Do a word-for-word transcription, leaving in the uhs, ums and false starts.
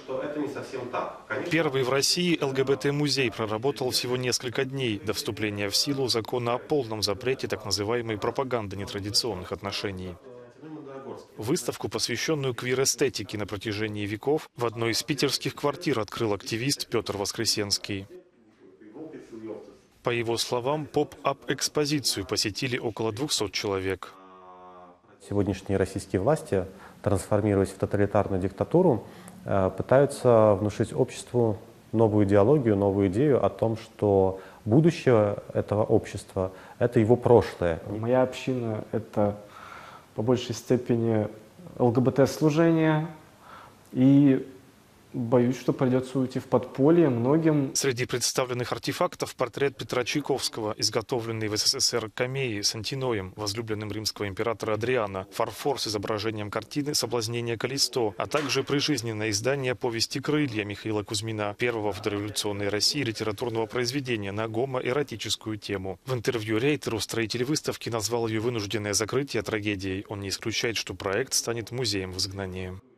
что это не совсем так. Конечно, Первый в России ЛГБТ-музей проработал всего несколько дней до вступления в силу закона о полном запрете так называемой пропаганды нетрадиционных отношений. Выставку, посвященную квир-эстетике на протяжении веков, в одной из питерских квартир открыл активист Петр Воскресенский. По его словам, поп-ап-экспозицию посетили около двухсот человек. Сегодняшние российские власти, трансформируясь в тоталитарную диктатуру, пытаются внушить обществу новую идеологию, новую идею о том, что будущее этого общества – это его прошлое. Моя община – это по большей степени ЛГБТ-служение, и боюсь, что придется уйти в подполье многим. Среди представленных артефактов портрет Петра Чайковского, изготовленный в СССР камеей с антиноем, возлюбленным римского императора Адриана, фарфор с изображением картины «Соблазнение Каллисто», а также прижизненное издание повести «Крылья» Михаила Кузьмина, первого в дореволюционной России литературного произведения на гомоэротическую тему. В интервью Рейтеру строитель выставки назвал ее вынужденное закрытие трагедией. Он не исключает, что проект станет музеем в изгнании.